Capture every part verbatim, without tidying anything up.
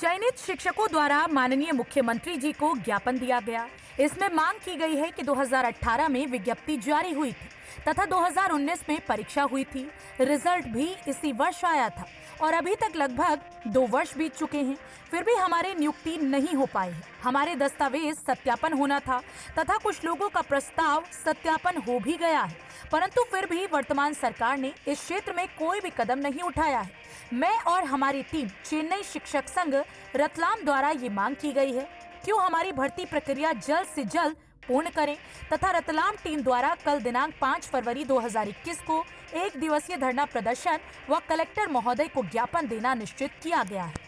चयनित शिक्षकों द्वारा माननीय मुख्यमंत्री जी को ज्ञापन दिया गया। इसमें मांग की गई है कि दो हज़ार अठारह में विज्ञप्ति जारी हुई थी तथा दो हज़ार उन्नीस में परीक्षा हुई थी। रिजल्ट भी इसी वर्ष आया था और अभी तक लगभग दो वर्ष बीत चुके हैं, फिर भी हमारी नियुक्ति नहीं हो पाई है। हमारे दस्तावेज सत्यापन होना था तथा कुछ लोगों का प्रस्ताव सत्यापन हो भी गया है, परंतु फिर भी वर्तमान सरकार ने इस क्षेत्र में कोई भी कदम नहीं उठाया है। मैं और हमारी टीम चेन्नई शिक्षक संघ रतलाम द्वारा ये मांग की गई है, क्यों हमारी भर्ती प्रक्रिया जल्द से जल्द पूर्ण करें तथा रतलाम टीम द्वारा कल दिनांक पाँच फरवरी दो हज़ार इक्कीस को एक दिवसीय धरना प्रदर्शन व कलेक्टर महोदय को ज्ञापन देना निश्चित किया गया है।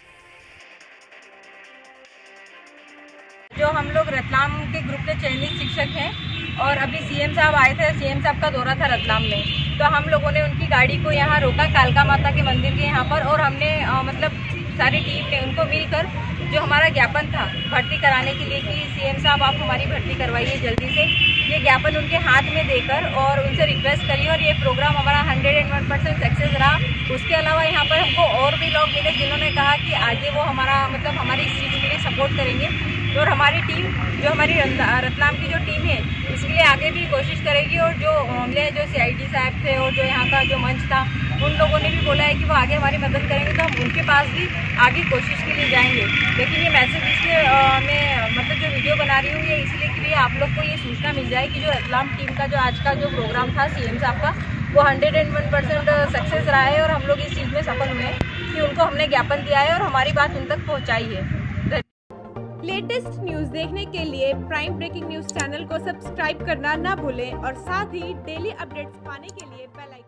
जो हम लोग रतलाम के ग्रुप के चयनित शिक्षक हैं और अभी सीएम साहब आए थे, सीएम साहब का दौरा था रतलाम में, तो हम लोगों ने उनकी गाड़ी को यहाँ रोका कालका माता के मंदिर के यहाँ पर, और हमने आ, मतलब सारी टीम ने उनको मिलकर जो हमारा ज्ञापन था भर्ती कराने के लिए कि सीएम साहब आप हमारी भर्ती करवाइए जल्दी से, ये ज्ञापन उनके हाथ में देकर और उनसे रिक्वेस्ट करी और ये प्रोग्राम हमारा hundred and one percent success रहा। उसके अलावा यहाँ पर हमको और भी लोग मिले जिन्होंने कहा कि आगे वो हमारा मतलब हमारी इस चीज़ के लिए सपोर्ट करेंगे, और हमारी टीम जो हमारी रतलाम की जो टीम है इसके लिए आगे भी कोशिश करेगी। और जो हमने जो सीआईडी साहब थे और जो यहाँ का जो मंच था उन लोगों ने भी बोला है कि वो आगे हमारी मदद करेंगे, तो हम उनके पास भी आगे कोशिश के लिए जाएंगे। लेकिन ये मैसेज इसलिए मैं मतलब जो वीडियो बना रही हूँ ये इसलिए कि लिए आप लोग को ये सूचना मिल जाए कि जो रतलाम टीम का जो आज का जो प्रोग्राम था सीएम साहब का वो hundred and one percent success रहा है और हम लोग इस चीज़ में सफल हुए हैं कि उनको हमने ज्ञापन दिया है और हमारी बात उन तक पहुँचाई है। लेटेस्ट न्यूज देखने के लिए प्राइम ब्रेकिंग न्यूज चैनल को सब्सक्राइब करना ना भूलें और साथ ही डेली अपडेट्स पाने के लिए बेल आइकन